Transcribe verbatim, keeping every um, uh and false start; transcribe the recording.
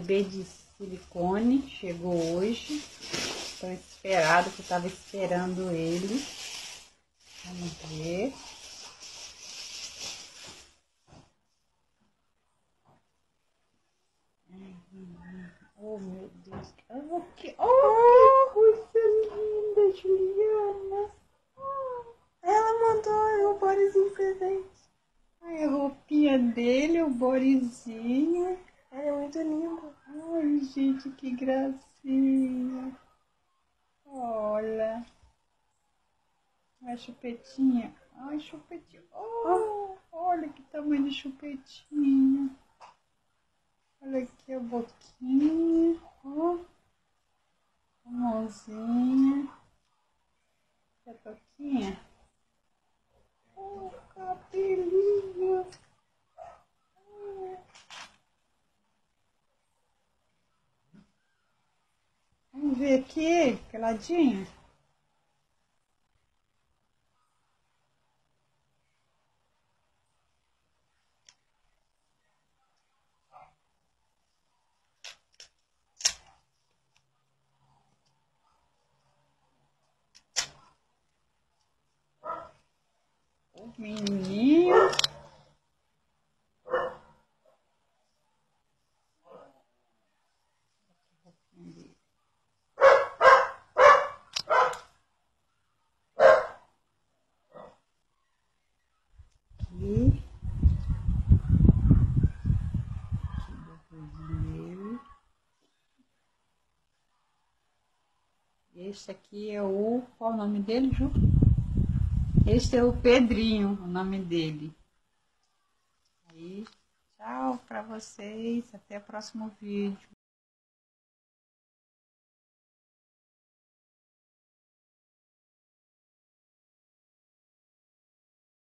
bebê de silicone chegou hoje. Estou esperado, que eu estava esperando ele. Vamos ver. Oh, meu Deus. Oh, que, oh, que coisa linda, Juliana. Oh, ela mandou o bodezinho presente. Ai, a roupinha dele, o bodezinho. Ela é muito linda. Ai, gente, que gracinha. Olha. A chupetinha. Ai, chupetinha. Oh, olha que tamanho de chupetinha. Olha aqui a boquinha. Ó. A mãozinha. A toquinha. Oh, cabelinho. Vamos ver aqui, peladinho. O menininho. Aqui. Este aqui é o... Qual é o nome dele, Ju? Este é o Pedrinho, o nome dele. Aí, tchau pra vocês. Até o próximo vídeo.